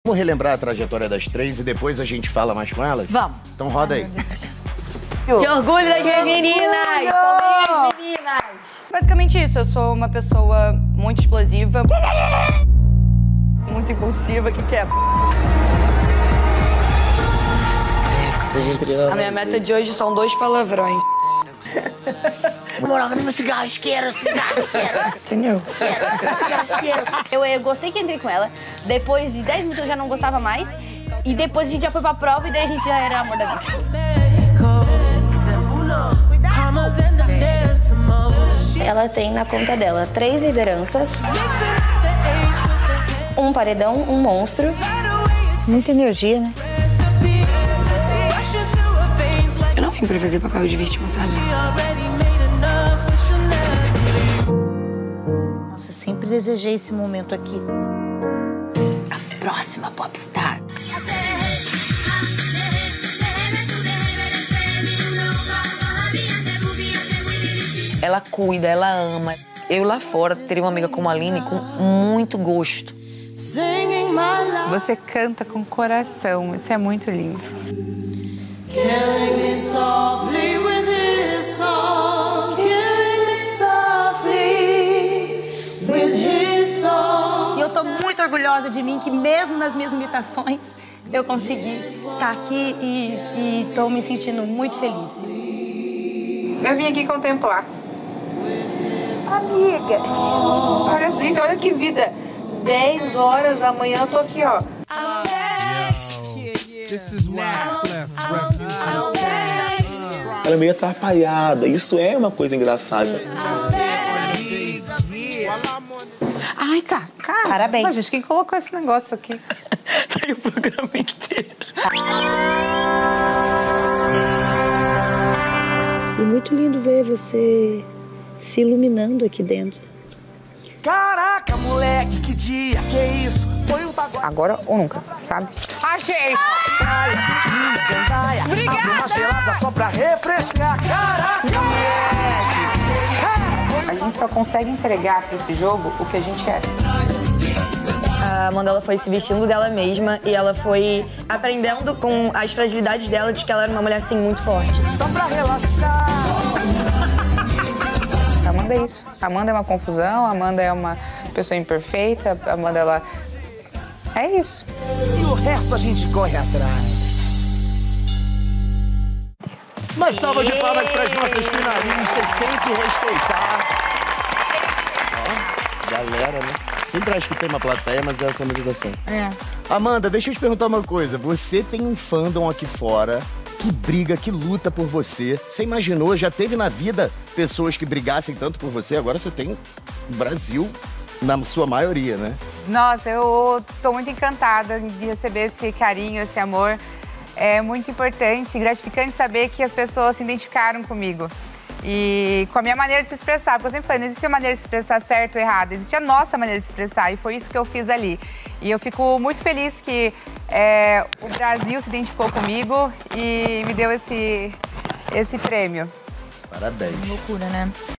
Vamos relembrar a trajetória das três e depois a gente fala mais com elas? Vamos. Então roda aí. Que orgulho das minhas meninas! São minhas meninas! Basicamente isso, eu sou uma pessoa muito explosiva, muito impulsiva, que é? A minha meta de hoje são 2 palavrões. Moral, meu cigarro isqueiro, Entendeu? Eu gostei que entrei com ela. Depois de 10 minutos eu já não gostava mais. E depois a gente já foi pra prova e daí a gente já era amor da vida. Ela tem na conta dela 3 lideranças, um paredão, um monstro. Muita energia, né? Eu não vim pra fazer papel de vítima, sabe? Nossa, eu sempre desejei esse momento aqui. A próxima popstar. Ela cuida, ela ama. Eu lá fora teria uma amiga como a Aline com muito gosto. Você canta com coração, isso é muito lindo. E eu tô muito orgulhosa de mim, que mesmo nas minhas limitações, eu consegui estar aqui e tô me sentindo muito feliz. Eu vim aqui contemplar. Amiga! Olha, gente, olha que vida. 10 horas da manhã eu tô aqui, ó. Ela é meio atrapalhada, isso é uma coisa engraçada. Ai, cara, Parabéns. Mas, gente, quem colocou esse negócio aqui? Tá aí o programa inteiro. E muito lindo ver você se iluminando aqui dentro. Caraca, moleque, que dia, que isso? Foi um pagode. Agora ou nunca, sabe? Achei! Obrigada! Abre uma gelada só pra refrescar. Caraca, moleque! A gente só consegue entregar pra esse jogo o que a gente é. A Amanda, ela foi se vestindo dela mesma e ela foi aprendendo com as fragilidades dela de que ela era uma mulher, assim, muito forte. Só pra relaxar. A Amanda é isso. A Amanda é uma confusão, a Amanda é uma pessoa imperfeita, a Amanda, ela... É isso. E o resto a gente corre atrás. Uma salva de palmas para as nossas finalistas, tem que respeitar. Ó, galera, né? Sempre acho que tem uma plateia, mas é a sonorização. É. Amanda, deixa eu te perguntar uma coisa. Você tem um fandom aqui fora que briga, que luta por você. Você imaginou, já teve na vida pessoas que brigassem tanto por você? Agora você tem o Brasil na sua maioria, né? Nossa, eu tô muito encantada de receber esse carinho, esse amor. É muito importante e gratificante saber que as pessoas se identificaram comigo. E com a minha maneira de se expressar, porque eu sempre falei, não existe uma maneira de se expressar certo ou errado, existe a nossa maneira de se expressar e foi isso que eu fiz ali. E eu fico muito feliz que o Brasil se identificou comigo e me deu esse prêmio. Parabéns. Loucura, né?